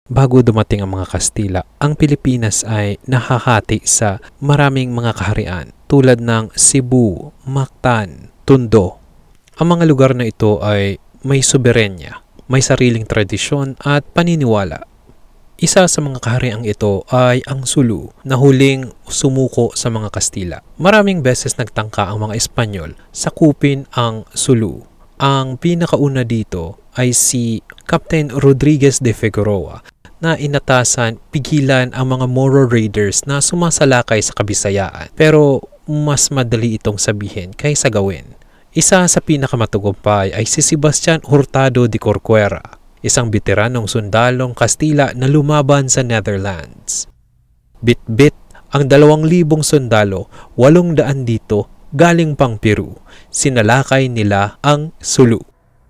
Bago dumating ang mga Kastila, ang Pilipinas ay nahahati sa maraming mga kaharian tulad ng Cebu, Mactan, Tondo. Ang mga lugar na ito ay may soberenya, may sariling tradisyon at paniniwala. Isa sa mga kahariang ito ay ang Sulu na huling sumuko sa mga Kastila. Maraming beses nagtangka ang mga Espanyol sakupin ang Sulu. Ang pinakauna dito ay si Captain Rodriguez de Figueroa na inatasan pigilan ang mga Moro Raiders na sumasalakay sa Kabisayaan. Pero mas madali itong sabihin kaysa gawin. Isa sa pinakamatagumpay ay si Sebastian Hurtado de Corcuera, isang veteranong sundalong Kastila na lumaban sa Netherlands. Bit-bit ang 2,000 sundalo, 800 dito galing pang Peru. Sinalakay nila ang Sulu.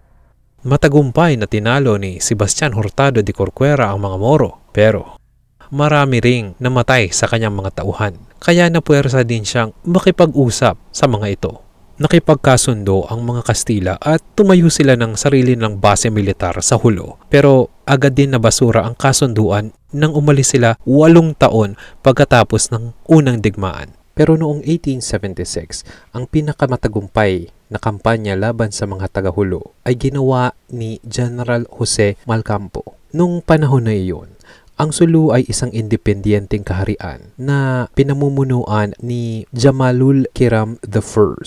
Matagumpay na tinalo ni Sebastian Hurtado de Corcuera ang mga Moro, pero marami ring namatay sa kanyang mga tauhan. Kaya napuwersa din siyang makipag-usap sa mga ito. Nakipagkasundo ang mga Kastila at tumayo sila ng sarili ng base militar sa Hulo. Pero agad din nabasura ang kasunduan nang umalis sila 8 taon pagkatapos ng unang digmaan. Pero noong 1876, ang pinakamatagumpay na kampanya laban sa mga taga-Hulo ay ginawa ni General Jose Malcampo. Nung panahon na iyon, ang Sulu ay isang independenteng kaharian na pinamumunuan ni Jamalul Kiram I,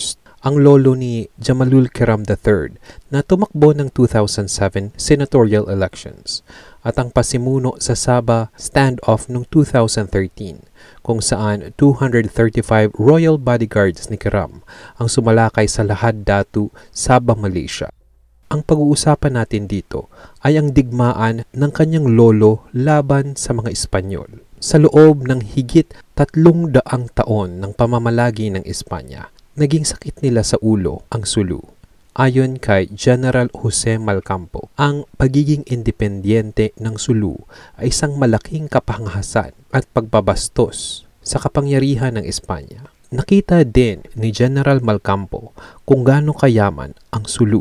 ang lolo ni Jamalul Kiram III na tumakbo ng 2007 senatorial elections at ang pasimuno sa Sabah standoff noong 2013 kung saan 235 royal bodyguards ni Kiram ang sumalakay sa Lahad Datu, Sabah, Malaysia. Ang pag-uusapan natin dito ay ang digmaan ng kanyang lolo laban sa mga Espanyol. Sa loob ng higit 300 taon ng pamamalagi ng Espanya, naging sakit nila sa ulo ang Sulu. Ayon kay General Jose Malcampo, ang pagiging independyente ng Sulu ay isang malaking kapangahasan at pagbabastos sa kapangyarihan ng Espanya. Nakita din ni General Malcampo kung gaano kayaman ang Sulu.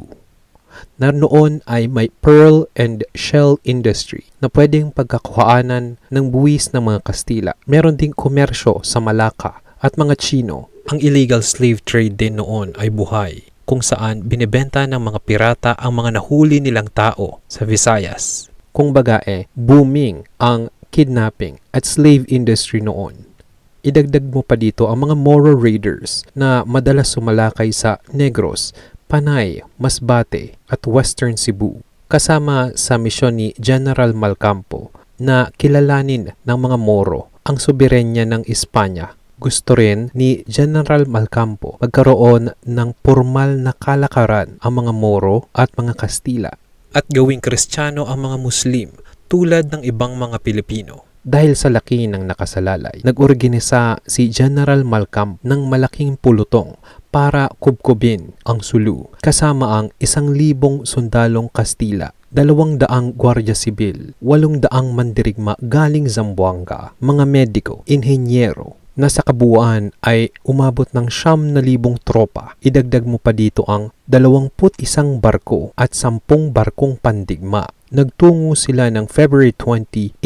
Na noon ay may pearl and shell industry na pwedeng pagkakuhaanan ng buwis ng mga Kastila. Meron ding komersyo sa Malacca at mga Chino. Ang illegal slave trade din noon ay buhay, kung saan binibenta ng mga pirata ang mga nahuli nilang tao sa Visayas. Kung baga booming ang kidnapping at slave industry noon. Idagdag mo pa dito ang mga Moro Raiders na madalas sumalakay sa Negros, Panay, Masbate at Western Cebu. Kasama sa misyon ni General Malcampo na kilalanin ng mga Moro ang soberenya ng Espanya. Gusto rin ni General Malcampo magkaroon ng formal na kalakaran ang mga Moro at mga Kastila at gawing Kristiyano ang mga Muslim tulad ng ibang mga Pilipino. Dahil sa laki ng nakasalalay, nag-organisa si General Malcampo ng malaking pulutong para kubkubin ang Sulu kasama ang 1,000 sundalong Kastila, 200 gwardiya sibil, 800 mandirigma galing Zamboanga, mga mediko, inhenyero, na sa kabuuan ay umabot ng 9,000 tropa. Idagdag mo pa dito ang 21 barko at 10 barkong pandigma. Nagtungo sila ng February 20,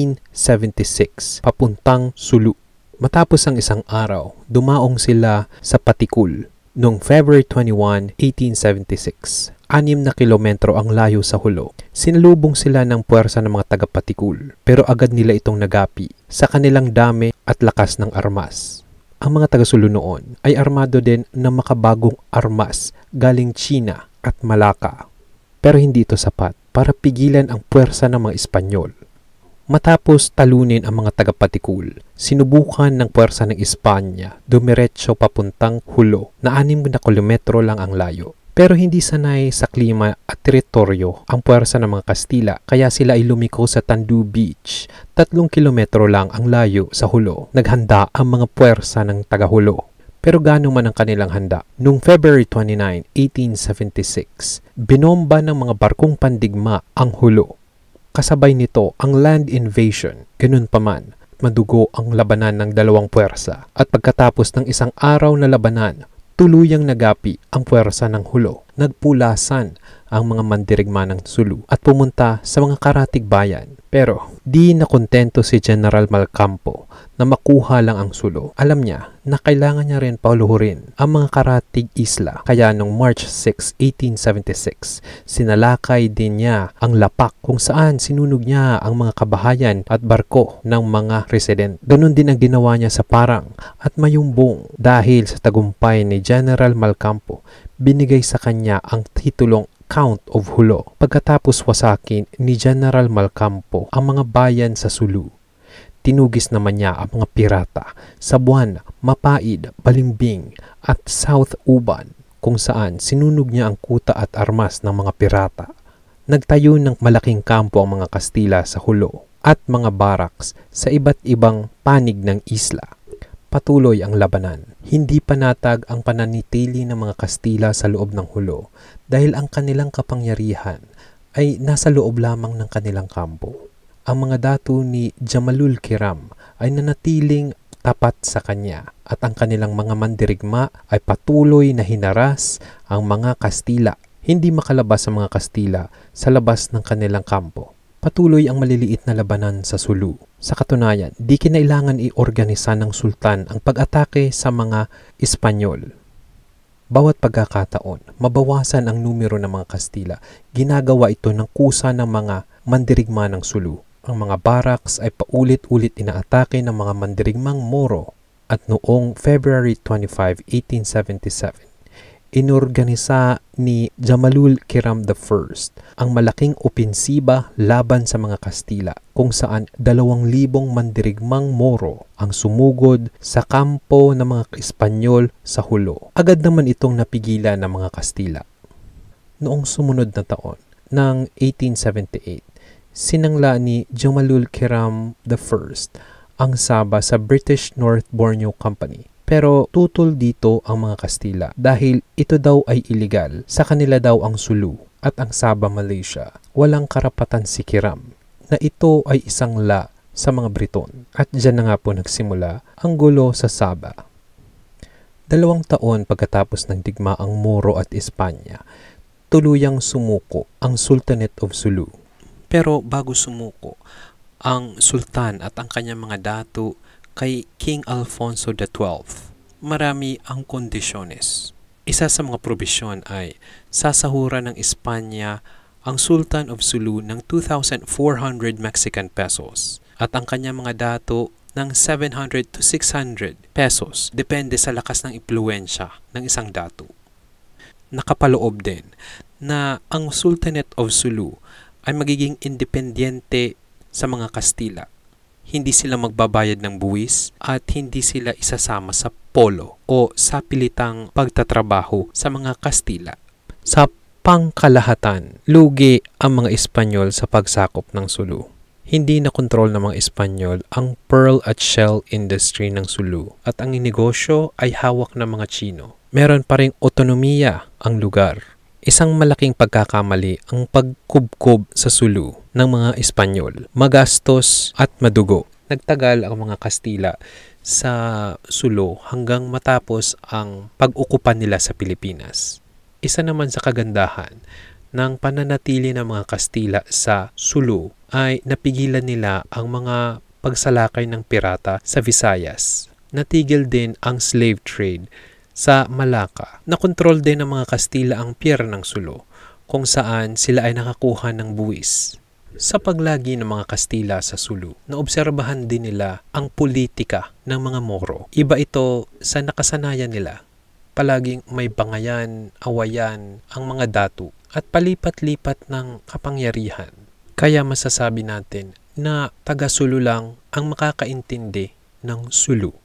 1876 papuntang Sulu. Matapos ang isang araw, dumaong sila sa Patikul noong February 21, 1876. 6 na kilometro ang layo sa Hulo. Sinalubong sila ng puwersa ng mga taga-Patikul, pero agad nila itong nagapi sa kanilang dami at lakas ng armas. Ang mga taga-Sulu noon ay armado din ng makabagong armas galing China at Malacca. Pero hindi ito sapat para pigilan ang puwersa ng mga Espanyol. Matapos talunin ang mga taga-Patikul, sinubukan ng puwersa ng Espanya dumiretso papuntang Hulo na 6 na kilometro lang ang layo. Pero hindi sanay sa klima at teritoryo ang puwersa ng mga Kastila kaya sila ay lumiko sa Tandu Beach. 3 kilometro lang ang layo sa Hulo. Naghanda ang mga puwersa ng taga-Hulo. Pero gaano man ang kanilang handa? Noong February 29, 1876, binomba ng mga barkong pandigma ang Hulo. Kasabay nito ang land invasion. Ganun pa man, madugo ang labanan ng dalawang puwersa. At pagkatapos ng isang araw na labanan, tuluyang nagapi ang puwersa ng Hulo. Nagpulasan ang mga mandirigma ng Sulu at pumunta sa mga karatig bayan. Pero di nakontento si General Malcampo na makuha lang ang Sulu. Alam niya na kailangan niya rin pauluhurin ang mga karatig isla. Kaya noong March 6, 1876, sinalakay din niya ang Lapak kung saan sinunog niya ang mga kabahayan at barko ng mga resident. Ganun din ang ginawa niya sa Parang at Mayumbong. Dahil sa tagumpay ni General Malcampo, binigay sa kanya ang titulong Count of Hulo. Pagkatapos wasakin ni General Malcampo ang mga bayan sa Sulu, tinugis naman niya ang mga pirata sa Buwan, Mapaid, Balimbing at South Uban kung saan sinunog niya ang kuta at armas ng mga pirata. Nagtayo ng malaking kampo ang mga Kastila sa Hulo at mga barracks sa iba't ibang panig ng isla. Patuloy ang labanan. Hindi panatag ang pananitili ng mga Kastila sa loob ng Hulo dahil ang kanilang kapangyarihan ay nasa loob lamang ng kanilang kampo. Ang mga datu ni Jamalul Kiram ay nanatiling tapat sa kanya at ang kanilang mga mandirigma ay patuloy na hinaras ang mga Kastila. Hindi makalabas ang mga Kastila sa labas ng kanilang kampo. Patuloy ang maliliit na labanan sa Sulu. Sa katunayan, di kinailangan iorganisa ng sultan ang pag-atake sa mga Espanyol. Bawat pagkakataon, mabawasan ang numero ng mga Kastila. Ginagawa ito ng kusa ng mga mandirigma ng Sulu. Ang mga barracks ay paulit-ulit inaatake ng mga mandirigmang Moro at noong February 25, 1877, inorganisa ni Jamalul Kiram I ang malaking opensiba laban sa mga Kastila kung saan 2,000 mandirigmang Moro ang sumugod sa kampo ng mga Espanyol sa Hulo. Agad naman itong napigilan ng mga Kastila. Noong sumunod na taon, ng 1878, sinangla ni Jamalul Kiram I ang Sabah sa British North Borneo Company. Pero tutol dito ang mga Kastila dahil ito daw ay illegal. Sa kanila daw ang Sulu at ang Sabah, Malaysia. Walang karapatan si Kiram na ito ay isang la sa mga Briton. At dyan na nga po nagsimula ang gulo sa Sabah. 2 taon pagkatapos ng digmaang Moro at Espanya, tuluyang sumuko ang Sultanate of Sulu. Pero bago sumuko, ang Sultan at ang kanyang mga datu kay King Alfonso XII, marami ang kondisyones. Isa sa mga probisyon ay sasahuran ng Espanya ang Sultan of Sulu ng 2,400 Mexican pesos at ang kanyang mga dato ng 700 to 600 pesos depende sa lakas ng impluensya ng isang dato. Nakapaloob din na ang Sultanate of Sulu ay magiging independyente sa mga Kastila. Hindi sila magbabayad ng buwis at hindi sila isasama sa polo o sa pilitang pagtatrabaho sa mga Kastila. Sa pangkalahatan, lugi ang mga Espanyol sa pagsakop ng Sulu. Hindi na kontrol ng mga Espanyol ang pearl at shell industry ng Sulu at ang negosyo ay hawak ng mga Chino. Meron pa ring otonomiya ang lugar. Isang malaking pagkakamali ang pagkubkob sa Sulu ng mga Espanyol, magastos at madugo. Nagtagal ang mga Kastila sa Sulu hanggang matapos ang pag-ukupan nila sa Pilipinas. Isa naman sa kagandahan ng pananatili ng mga Kastila sa Sulu ay napigilan nila ang mga pagsalakay ng pirata sa Visayas. Natigil din ang slave trade sa Malacca. Nakontrol din ng mga Kastila ang pier ng Sulu kung saan sila ay nakakuha ng buwis. Sa paglagi ng mga Kastila sa Sulu, naobserbahan din nila ang politika ng mga Moro. Iba ito sa nakasanayan nila. Palaging may bangayan, awayan ang mga datu at palipat-lipat ng kapangyarihan. Kaya masasabi natin na taga-Sulu lang ang makakaintindi ng Sulu.